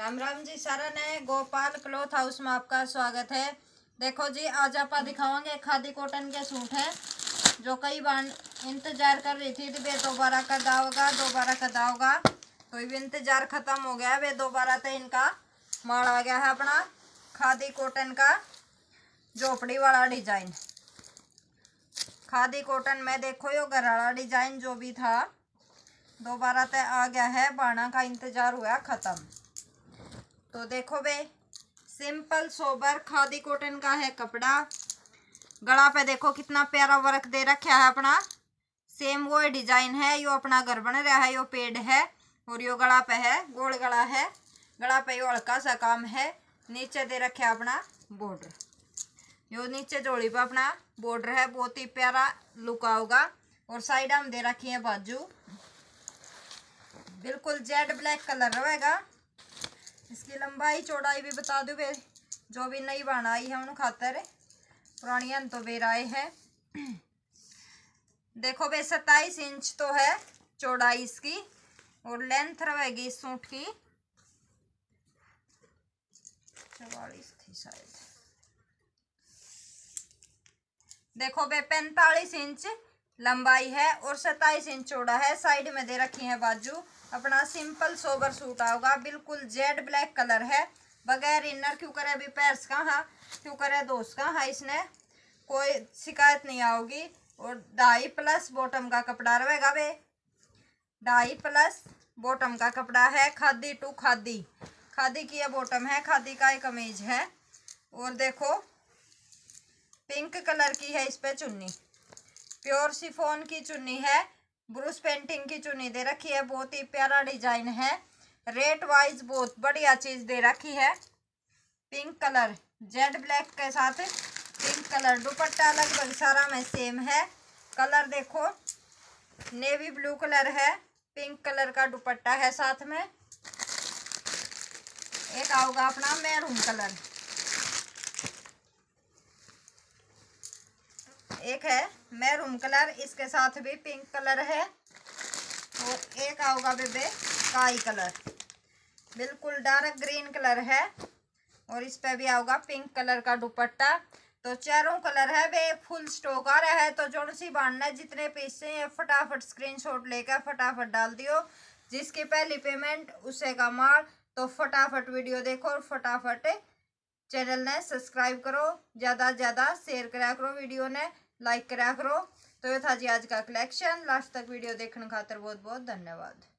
राम राम जी सारा ने Gopal cloth house में आपका स्वागत है। देखो जी, आज आप दिखावांगे खादी कॉटन के सूट है जो कई बार इंतजार कर रही थी। वे दोबारा कदा होगा तो ये इंतजार खत्म हो गया। वे दोबारा तो इनका माल आ गया है अपना खादी कॉटन का झोपड़ी वाला डिजाइन। खादी कॉटन में देखो यो गरारा डिजाइन जो भी था दोबारा तो आ गया है। बाणा का इंतजार हुआ खत्म। तो देखो बे, सिंपल सोबर खादी कॉटन का है कपड़ा। गला पे देखो कितना प्यारा वर्क दे रखा है अपना। सेम वो डिजाइन है। यो अपना घर बन रहा है। यो पेड़ है और यो गला पे है, गोल गला है। गला पे यो हल्का सा काम है। नीचे दे रखे अपना बॉर्डर। यो नीचे जोड़ी पे अपना बॉर्डर है, बहुत ही प्यारा लुक आऊगा। और साइड हम दे रखी है बाजू, बिल्कुल जेड ब्लैक कलर रहेगा। इसकी लंबाई चौड़ाई भी बता दूँ बे, जो भी नई बनाई है उन खातर, पुरानी तो बेराए है। देखो बे 27 इंच तो है चौड़ाई इसकी और लेंथ रहेगी इस सूट की 44 थी शायद। देखो बे 45 इंच लंबाई है और 27 इंच चौड़ा है। साइड में दे रखी है बाजू। अपना सिंपल सोबर सूट आओगा, बिल्कुल जेड ब्लैक कलर है। बगैर इनर क्यों करे अभी पैर्स कहाँ, क्यों करे दोस्त कहाँ, इसने कोई शिकायत नहीं आओगी। और 2.5+ बॉटम का कपड़ा रहेगा बे। 2.5+ बॉटम का कपड़ा है। खादी टू खादी, खादी की यह बॉटम है, खादी का एक कमीज है। और देखो पिंक कलर की है इस पे चुन्नी, प्योर शिफॉन की चुन्नी है। ब्रूस पेंटिंग की चुन्नी दे रखी है। बहुत ही प्यारा डिजाइन है। रेट वाइज बहुत बढ़िया चीज दे रखी है। पिंक कलर जेड ब्लैक के साथ पिंक कलर। दुपट्टा लगभग सारा में सेम है। कलर देखो नेवी ब्लू कलर है, पिंक कलर का दुपट्टा है। साथ में एक आऊगा अपना मैरून कलर, एक है मैरून कलर, इसके साथ भी पिंक कलर है। और एक आऊगा बेबे काई कलर, बिल्कुल डार्क ग्रीन कलर है। और इस पे भी आऊगा पिंक कलर का दुपट्टा। तो चारों कलर है बे। फुल स्टॉक आ रहा है। तो जो सी बांधना है, जितने पीस चाहिए फटाफट स्क्रीनशॉट लेकर फटाफट डाल दियो। जिसकी पहली पेमेंट उसे का माल। तो फटाफट वीडियो देखो और फटाफट चैनल ने सब्सक्राइब करो, ज़्यादा से ज़्यादा शेयर करा करो, वीडियो ने लाइक करा करो। तो ये था जी आज का कलेक्शन। लास्ट तक वीडियो देखने खातर बहुत बहुत धन्यवाद।